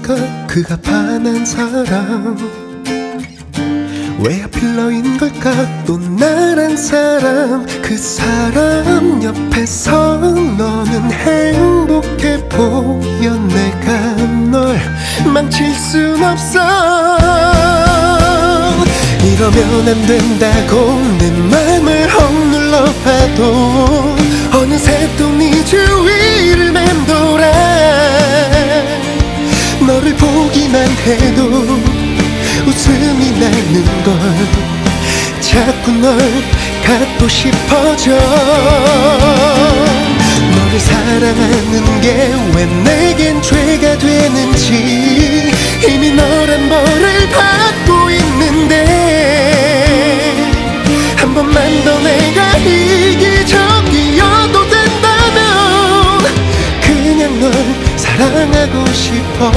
걸까 그가 반한 사람, 왜 하필 너인 걸까 또 나란 사람. 그 사람 옆에서 너는 행복해 보여. 내가 널 망칠 순 없어. 이러면 안 된다고 내 맘을 억눌러 봐도 어느새 또 네 주위를 맴돌아. 너를 보기만 해도 웃음이 나는 걸 자꾸 널 갖고 싶어져. 너를 사랑하는 게 왜 내겐 죄가 되는지 이미 너란 벌을 받고 있는데, 한 번만 더 내가 이기적이어도 된다면 그냥 널 사랑하고 싶어.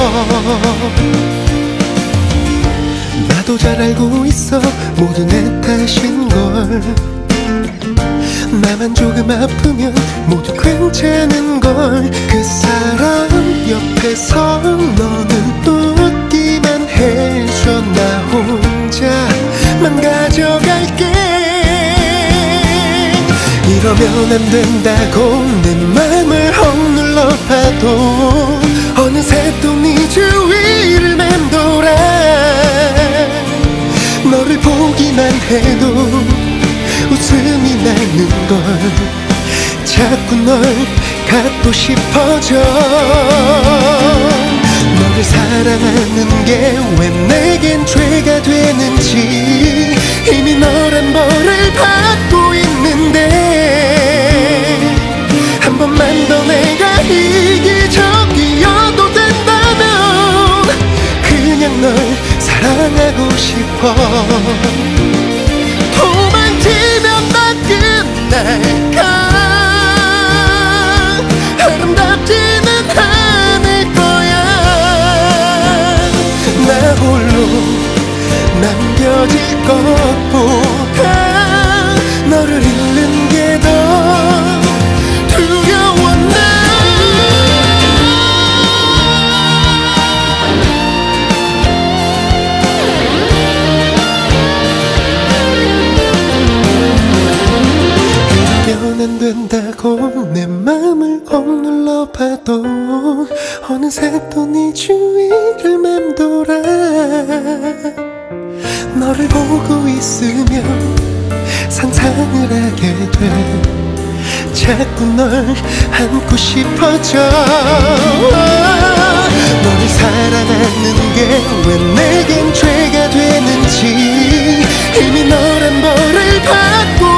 나도 잘 알고 있어 모두 내 탓인걸. 나만 조금 아프면 모두 괜찮은걸. 그 사람 옆에서 너는 웃기만 해줘. 나 혼자만 가져갈게. 이러면 안 된다고 내 맘을 억눌러 봐도 어느새 또 네 주위를 맴돌아. 너를 보기만 해도 웃음이 나는 걸 자꾸 널 갖고 싶어져. 너를 사랑하는 게 왜 내겐 죄가 되는지 이미 너란 벌을 받고 있는데, 한 번만 더 내가 이기적이어도 된다면 그냥 널 사랑하고 싶어. 도망치면 다 끝날까. 아름답지는 않을 거야. 나 홀로 남겨질 것보다 너를 잃는 게 더 두려워. 안 된다고 내 맘을 억눌러 봐도 어느새 또 네 주위를 맴돌아. 너를 보고 있으면 상상을 하게 돼. 자꾸 널 안고 싶어져. 너를 사랑하는 게 왜 내겐 죄가 되는지 이미 너란 벌을 받고